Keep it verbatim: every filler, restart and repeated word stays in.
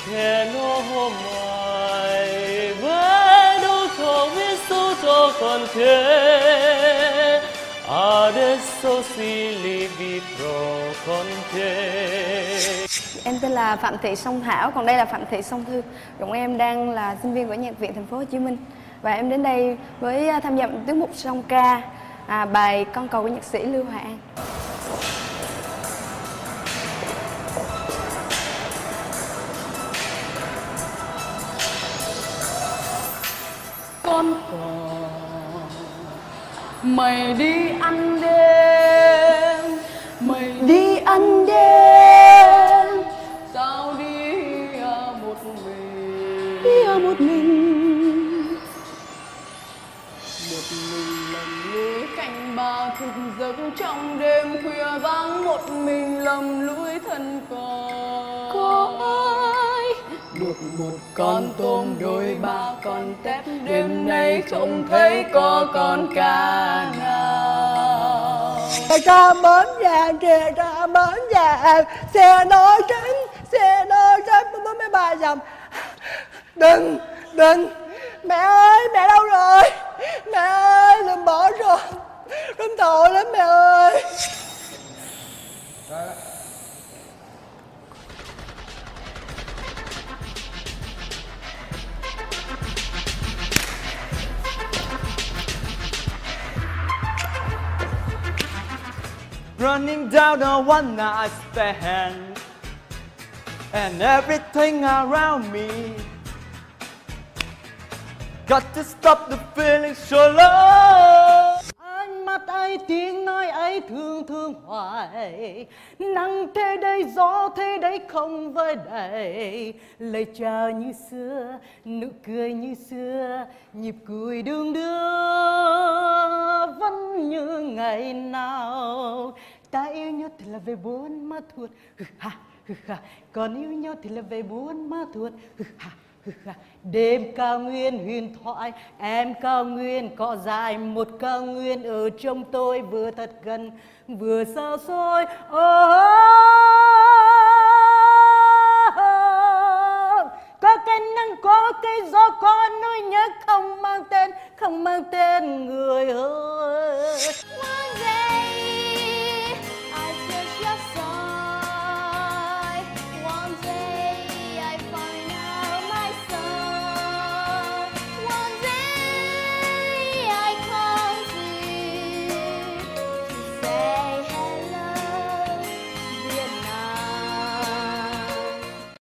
khe nó mãi với đâu thổ biết số cho con thế adesso si livi pro con te. Em tên là Phạm Thị Song Thảo, còn đây là Phạm Thị Song Thư. Chúng em đang là sinh viên của Nhạc viện Thành phố Hồ Chí Minh và em đến đây với tham gia tiết mục song ca à, bài Con cầu của nhạc sĩ Lưu Hà An. Con cò mày đi ăn đêm, mày đi ăn đêm, sao đi à một mình, đi à một mình, một mình lầm lũi cạnh bà thức giấc trong đêm khuya vắng, một mình lầm lũi thân cò. Có ai được một con tôm đôi ba con tép, đêm nay không thấy có con cá nào. Ra bến vàng kìa, ra bến vàng, xe nó tránh, xe nó tránh với mấy bà dầm. Đừng, đừng, mẹ ơi, mẹ đâu rồi? Mẹ ơi, đừng bỏ rồi, đừng tội lắm mẹ ơi. Running down a one night stand and everything around me. Got to stop the feeling so low. Ánh mắt ấy, tiếng nói ấy thương thương hoài. Nắng thế đây, gió thế đấy không với đầy. Lời chào như xưa, nụ cười như xưa, nhịp cười đương đưa vẫn như ngày nào. Ta yêu nhau thì là về bốn má thuột, hừ ha, hừ ha. Còn yêu nhau thì là về bốn má thuột, hừ ha, hừ ha. Đêm cao nguyên huyền thoại, em cao nguyên cỏ dài, một cao nguyên ở trong tôi vừa thật gần vừa xa xôi. Oh, có cây nắng, có cây gió, có nỗi nhớ không mang tên, không mang tên người ơi.